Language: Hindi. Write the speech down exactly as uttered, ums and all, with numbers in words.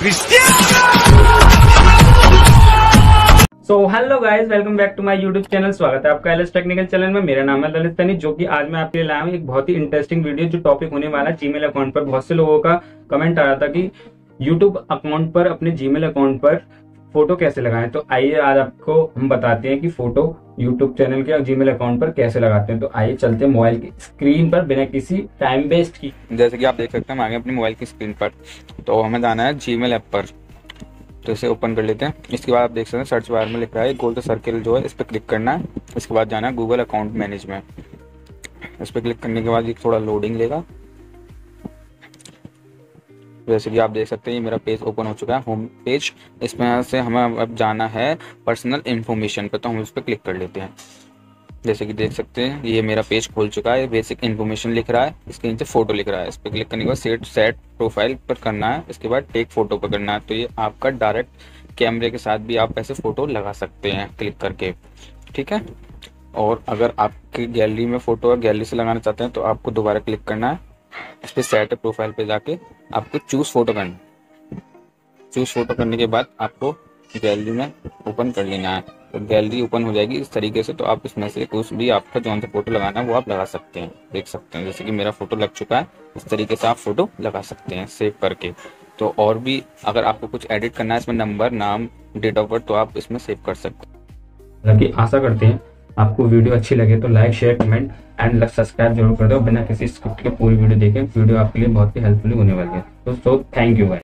So hello guys, welcome back to my YouTube channel. स्वागत है आपका एल एस टेक्निकल चैनल में। मेरा नाम है ललित तनी, जो कि आज मैं आपके लिए लाया हूँ एक बहुत ही इंटरेस्टिंग वीडियो। जो टॉपिक होने वाला है जीमेल अकाउंट पर। बहुत से लोगों का कमेंट आ रहा था कि यूट्यूब अकाउंट पर, अपने जीमेल अकाउंट पर फोटो कैसे लगाएं। तो आइए आज आपको हम बताते हैं कि फोटो यूट्यूब चैनल के जीमेल अकाउंट पर कैसे लगाते हैं। तो आइए चलते हैं मोबाइल की स्क्रीन पर बिना किसी टाइम वेस्ट की। जैसे कि आप देख सकते हैं हम आगे अपनी मोबाइल की स्क्रीन पर। तो हमें जाना है जीमेल ऐप पर, तो इसे ओपन कर लेते हैं। इसके बाद आप देख सकते हैं सर्च बार में लिख रहा है गोल द सर्किल, जो है इस पर क्लिक करना है। इसके बाद जाना है गूगल अकाउंट मैनेज में। इस पर क्लिक करने के बाद ये थोड़ा लोडिंग लेगा। जैसे कि आप देख सकते हैं ये मेरा पेज ओपन हो चुका है, होम पेज। इसमें से हमें अब जाना है पर्सनल इन्फॉर्मेशन पर, तो हम इस पर क्लिक कर लेते हैं। जैसे कि देख सकते हैं ये मेरा पेज खुल चुका है। बेसिक इन्फॉर्मेशन लिख रहा है, इसके नीचे फोटो लिख रहा है। इस पर क्लिक करने के बाद सेट सेट प्रोफाइल पर करना है। इसके बाद टेक फोटो पर करना है। तो ये आपका डायरेक्ट कैमरे के साथ भी आप ऐसे फोटो लगा सकते हैं क्लिक करके, ठीक है। और अगर आपकी गैलरी में फोटो है, गैलरी से लगाना चाहते हैं, तो आपको दोबारा क्लिक करना है। इस पर सेट प्रोफाइल पे जाके आपको चूज फोटो करना है। चूज फोटो करने के बाद आपको गैलरी में ओपन कर लेना है। तो गैलरी ओपन हो जाएगी इस तरीके से। तो आप इसमें से कुछ भी आपका जो सा फोटो लगाना है वो आप लगा सकते हैं। देख सकते हैं जैसे कि मेरा फोटो लग चुका है। इस तरीके से आप फोटो लगा सकते हैं सेव करके। तो और भी अगर आपको कुछ एडिट करना है इसमें, नंबर, नाम, डेट ऑफ बर्थ, तो आप इसमें सेव कर सकते हैं। हालांकि आशा करते हैं आपको वीडियो अच्छी लगे तो like, share, comment and subscribe जरूर कर दो। बिना किसी स्क्रिप्ट के पूरी वीडियो देखें। वीडियो आपके लिए बहुत ही हेल्पफुल होने वाली है। तो सो थैंक यू भाई।